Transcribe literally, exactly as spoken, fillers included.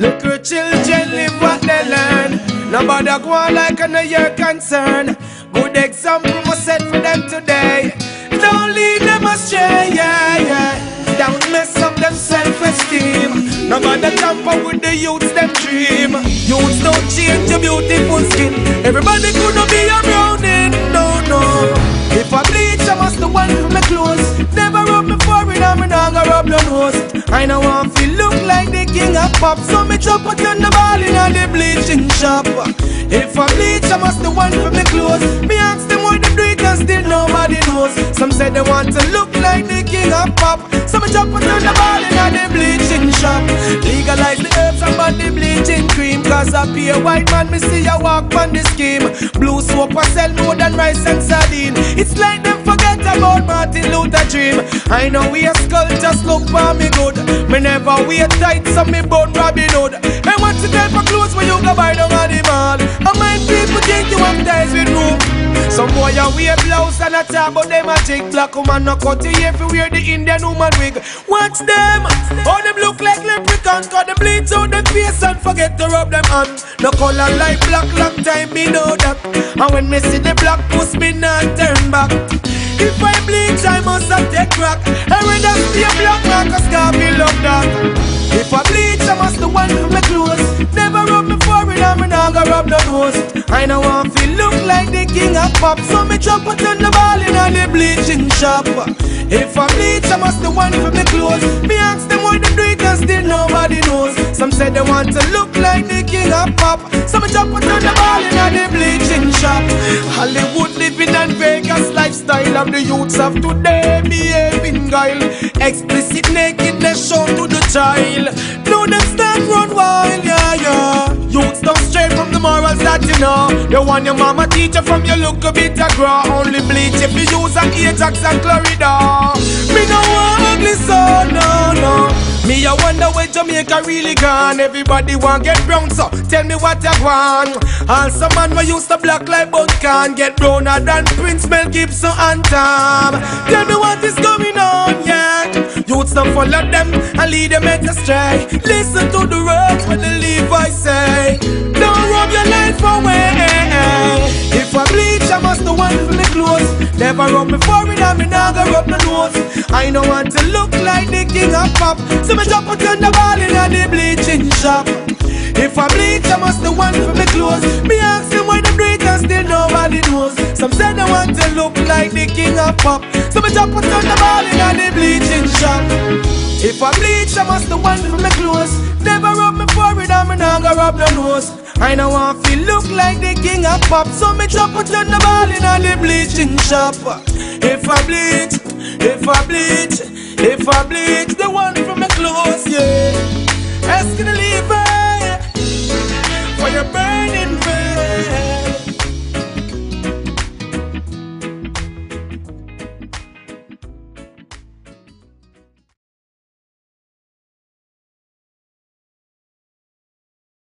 Little children live what they learn. Nobody go on like an your concern. Good example must set for them today. Don't lead them astray, yeah, yeah. Don't mess up them self-esteem. Nobody tamper with the youths them dream. Youths don't change your beautiful skin. Everybody could be a browning, no, no. If I bleach, I must the one for my clothes. Never rub me forehead and me nah go rub your nose. I know I feel look like the king of pop, so me chop out on the ball in the bleaching shop. If I bleach, I must the one for me clothes. Me ask them why they do it and still nobody knows. Some say they want to look like the king of pop, so me chop out on the ball in the bleaching shop. Legalize the herbs and body bleaching cream, cause I be a white man, me see a walk on the scheme. Blue soap I sell more than rice and sardine. It's like them forget about Martin Luther dream. I know we a skull, just look for me good. Me never wear tight, so me bone Robin Hood. And what's the type of clothes when you go buy down on the mall? I mind people think you have ties with room. Some boy a wear blouse and a top, but them a chick. Black woman no cut the hair fi wear the Indian woman wig. Watch them, how them look like leprechauns. Cause them bleach out them face and forget to rub them on. No color like black, long time me know that. And when me see the black puss me not turn back. If I bleach I must have take crack. I rather stay black man cause God me love that. If I bleach I must the one for me clothes. Never rub me forehead and me nah go rub no nose. I know I feel look like the king of pop, so me chop out on the ball in the bleaching shop. If I bleach I must the one for me clothes. Me ask them why they do it and still nobody knows. Some say they want to look like the king of pop, so me chop out on the ball in the bleaching shop. Hollywood living and Vegas lifestyle of the youths of today behaving guile. Explicit nakedness shown to the child. Now them start run wild, yeah, yeah. Youths don't stray from the morals that you know. You want your mama teach you from your look a bit of grow. Only bleach if you use an Ajax and Florida. Me no want ugly so, no, no. Me I wonder where Jamaica really gone. Everybody want get brown, so tell me what you want. And some man we used to black like but can't get browner than Prince Mel Gibson and Tom. Tell me what is going on, yeah. Youths don't follow them and lead them astray. Listen to the words when the Levi's say. Don't rub your life away. If I bleach I must the one for me clothes. Never rub me forehead and me nah go rub my nose. I don't want to look like the king of pop, so me drop out on the ball in the bleaching shop. If I bleach I must the one for me clothes. Me ask them why they do it and still nobody knows. Some say they want to look like the king of pop, so me drop out on the ball in the bleaching shop. If I bleach I must the one for me clothes. Never rub me forehead and me nah go rub no nose. I know I feel look like the king of pop, so me drop out on the ball in the bleaching shop. If I bleach, if I bleach, if I bleach, the one from my clothes, yeah. Asking to leave.